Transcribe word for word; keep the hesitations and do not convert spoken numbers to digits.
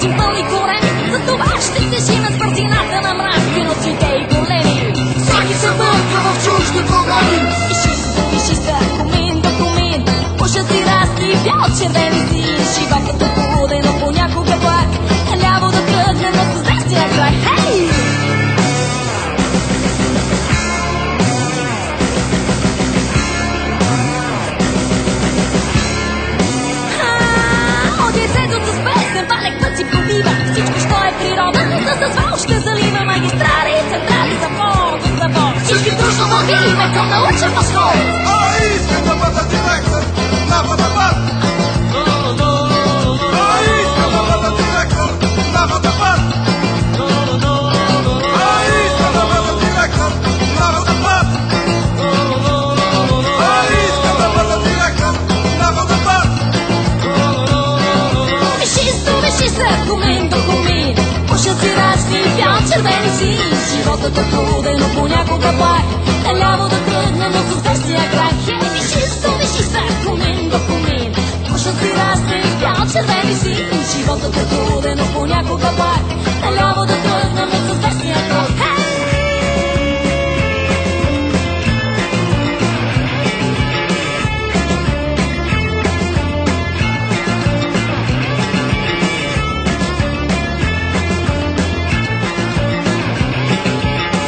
facin pão e corrente. Se tu vais ter que cima de partinata na mraka, que não fiquei com Lenny. Saki se manca, não wciąż drogami. I šistu, i šista, comendo, comendo. Poxa tirasti i piace veniti. Scivacca tu code, non può neanche guac. Andiamo da club, non ti svesti a crack. Hey! За това ще залива магистрали и централи за мор, за мор. Всички дружно мълвиме, към научен пашкол. А искам да бъда директор на водопад. А искам да бъда директор на водопад. А искам да бъда директор на водопад. А искам да бъда директор на водопад. Вишисто, вишиса, комендо, комендо. Poxa tirasti i piace veniti. Животът е труден, но понякога плак. Наляво да тръгна, но се вести а крак. Хей, вишисто, вишиса, комендо, комендо. Poxa tirasti i piace veniti. Животът е труден, но понякога